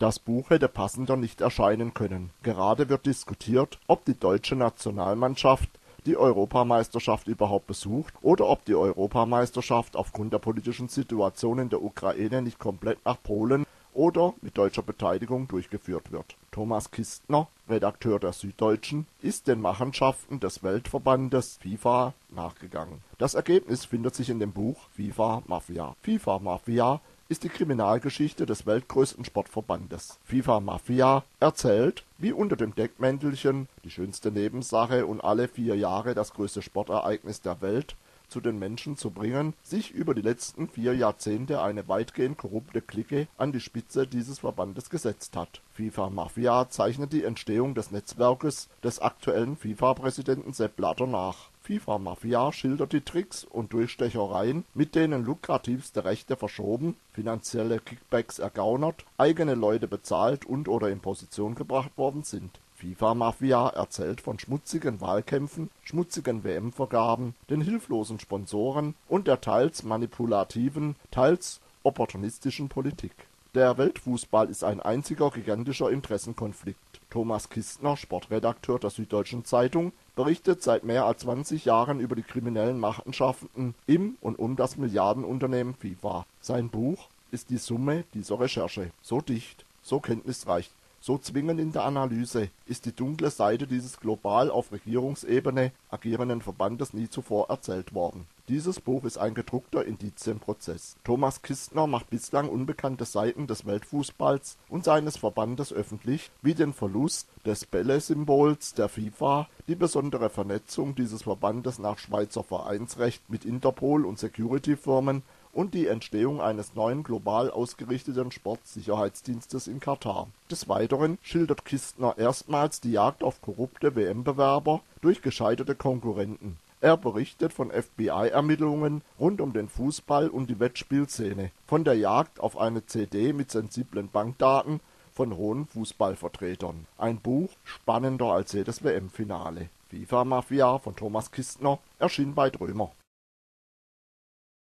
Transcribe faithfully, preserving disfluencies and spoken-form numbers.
Das Buch hätte passender nicht erscheinen können. Gerade wird diskutiert, ob die deutsche Nationalmannschaft die Europameisterschaft überhaupt besucht oder ob die Europameisterschaft aufgrund der politischen Situation in der Ukraine nicht komplett nach Polen oder mit deutscher Beteiligung durchgeführt wird. Thomas Kistner, Redakteur der Süddeutschen, ist den Machenschaften des Weltverbandes FIFA nachgegangen. Das Ergebnis findet sich in dem Buch FIFA Mafia. FIFA Mafia ist die Kriminalgeschichte des weltgrößten Sportverbandes. FIFA Mafia erzählt, wie unter dem Deckmäntelchen die schönste Nebensache und alle vier Jahre das größte Sportereignis der Welt zu den Menschen zu bringen, sich über die letzten vier Jahrzehnte eine weitgehend korrupte Clique an die Spitze dieses Verbandes gesetzt hat. FIFA Mafia zeichnet die Entstehung des Netzwerkes des aktuellen FIFA-Präsidenten Sepp Blatter nach. FIFA Mafia schildert die Tricks und Durchstechereien, mit denen lukrativste Rechte verschoben, finanzielle Kickbacks ergaunert, eigene Leute bezahlt und/oder in Position gebracht worden sind. FIFA Mafia erzählt von schmutzigen Wahlkämpfen, schmutzigen W M-Vergaben, den hilflosen Sponsoren und der teils manipulativen, teils opportunistischen Politik. Der Weltfußball ist ein einziger gigantischer Interessenkonflikt. Thomas Kistner, Sportredakteur der Süddeutschen Zeitung, berichtet seit mehr als zwanzig Jahren über die kriminellen Machenschaften im und um das Milliardenunternehmen FIFA. Sein Buch ist die Summe dieser Recherche. So dicht, so kenntnisreich, so zwingend in der Analyse ist die dunkle Seite dieses global auf Regierungsebene agierenden Verbandes nie zuvor erzählt worden. Dieses Buch ist ein gedruckter Indizienprozess. Thomas Kistner macht bislang unbekannte Seiten des Weltfußballs und seines Verbandes öffentlich, wie den Verlust des Bälle-Symbols der FIFA, die besondere Vernetzung dieses Verbandes nach Schweizer Vereinsrecht mit Interpol und Security-Firmen und die Entstehung eines neuen global ausgerichteten Sportsicherheitsdienstes in Katar. Des Weiteren schildert Kistner erstmals die Jagd auf korrupte W M-Bewerber durch gescheiterte Konkurrenten. Er berichtet von F B I-Ermittlungen rund um den Fußball und die Wettspielszene, von der Jagd auf eine C D mit sensiblen Bankdaten von hohen Fußballvertretern. Ein Buch spannender als jedes W M-Finale. FIFA Mafia von Thomas Kistner erschien bei Drömer.